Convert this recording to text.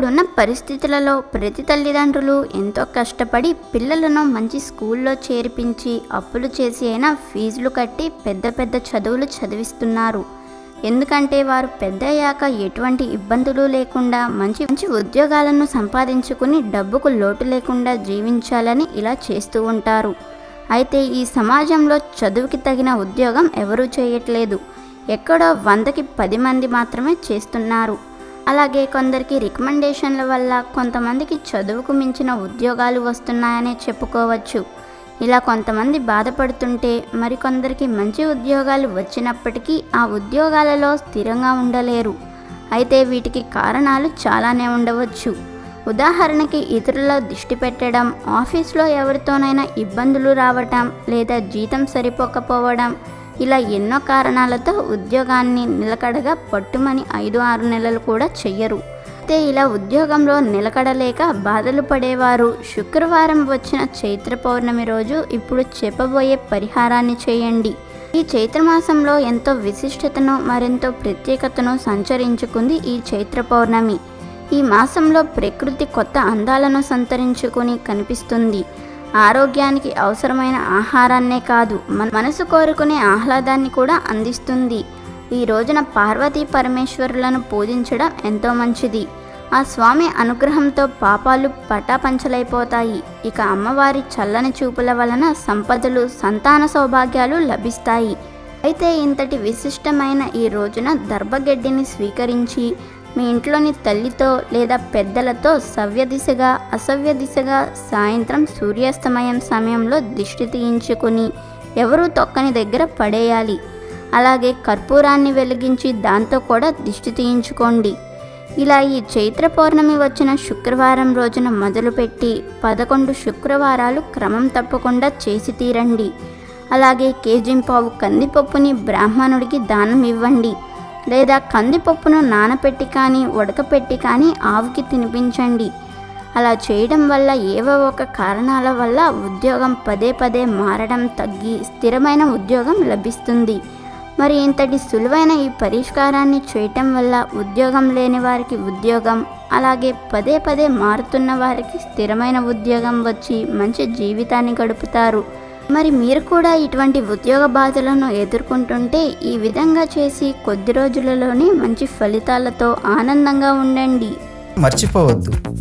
ఇప్పుడున్న పరిస్థితులలో ప్రతి తల్లిదండ్రులు ఎంతో కష్టపడి పిల్లలను మంచి స్కూల్లో చేర్పించి అప్పులు చేసి అయినా ఫీజులు కట్టి పెద్ద పెద్ద చదువులు చదివిస్తున్నారు. ఎందుకంటే వారు పెద్దయ్యాక ఎటువంటి ఇబ్బందులు లేకుండా మంచి మంచి ఉద్యోగాలను సంపాదించుకుని డబ్బుకు లోటు లేకుండా జీవించాలని ఇలా చేస్తూ ఉంటారు. అయితే ఈ సమాజంలో చదువుకి తగిన ఉద్యోగం ఎవరూ చేయట్లేదు. ఎక్కడో 100కి 10 మంది మాత్రమే చేస్తున్నారు. అలాగే కొందరికి రికమెండేషన్ల వల్ల కొంతమందికి చదువుకు మించిన ఉద్యోగాలు వస్తున్నాయనే చెప్పుకోవచ్చు. ఇలా కొంతమంది బాధపడుతుంటే మరికొందరికి మంచి ఉద్యోగాలు వచ్చినప్పటికీ ఆ ఉద్యోగాలలో స్థిరంగా ఉండలేరు. అయితే వీటికి కారణాలు చాలానే ఉండవచ్చు. ఉదాహరణకి ఇతరుల దృష్టి పెట్టడం, ఆఫీస్లో ఎవరితోనైనా ఇబ్బందులు రావటం, లేదా జీతం సరిపోకపోవడం, ఇలా ఎన్నో కారణాలతో ఉద్యోగాన్ని నిలకడగా పట్టుమని 5-6 నెలలు కూడా చెయ్యరు. అయితే ఇలా ఉద్యోగంలో నిలకడలేక బాధలు పడేవారు శుక్రవారం వచ్చిన చైత్ర పౌర్ణమి రోజు ఇప్పుడు చెప్పబోయే పరిహారాన్ని చేయండి. ఈ చైత్రమాసంలో ఎంతో విశిష్టతను మరెంతో ప్రత్యేకతను సంచరించుకుంది ఈ చైత్ర పౌర్ణమి. ఈ మాసంలో ప్రకృతి కొత్త అందాలను సంతరించుకొని కనిపిస్తుంది. ఆరోగ్యానికి అవసరమైన ఆహారాన్నే కాదు, మనసు కోరుకునే ఆహ్లాదాన్ని కూడా అందిస్తుంది. ఈ రోజున పార్వతీ పరమేశ్వరులను పూజించడం ఎంతో మంచిది. ఆ స్వామి అనుగ్రహంతో పాపాలు పటాపంచలైపోతాయి. ఇక అమ్మవారి చల్లని చూపుల వలన సంపదలు, సంతాన సౌభాగ్యాలు లభిస్తాయి. అయితే ఇంతటి విశిష్టమైన ఈ రోజున దర్భగడ్డిని స్వీకరించి మీ ఇంట్లోని తల్లితో లేదా పెద్దలతో సవ్య దిశగా అసవ్య దిశగా సాయంత్రం సూర్యాస్తమయం సమయంలో దిష్టి తీయించుకుని ఎవరూ తొక్కని దగ్గర పడేయాలి. అలాగే కర్పూరాన్ని వెలిగించి దాంతో కూడా దిష్టి తీయించుకోండి. ఇలా ఈ చైత్ర పౌర్ణమి వచ్చిన శుక్రవారం రోజున మొదలుపెట్టి 11 శుక్రవారాలు క్రమం తప్పకుండా చేసి తీరండి. అలాగే కేజీంపావు కందిపప్పుని బ్రాహ్మణుడికి దానం ఇవ్వండి. లేదా కందిపప్పును నానపెట్టి కానీ ఉడకపెట్టి కానీ ఆవుకి తినిపించండి. అలా చేయడం వల్ల ఏవో ఒక కారణాల వల్ల ఉద్యోగం పదే మారడం తగ్గి స్థిరమైన ఉద్యోగం లభిస్తుంది. మరి ఇంతటి సులువైన ఈ పరిష్కారాన్ని చేయటం వల్ల ఉద్యోగం లేని వారికి ఉద్యోగం, అలాగే పదే మారుతున్న వారికి స్థిరమైన ఉద్యోగం వచ్చి మంచి జీవితాన్ని గడుపుతారు. మరి మీరు కూడా ఇటువంటి ఉద్యోగ బాధలను ఎదుర్కొంటుంటే ఈ విధంగా చేసి కొద్ది రోజులలోనే మంచి ఫలితాలతో ఆనందంగా ఉండండి. మర్చిపోవద్దు,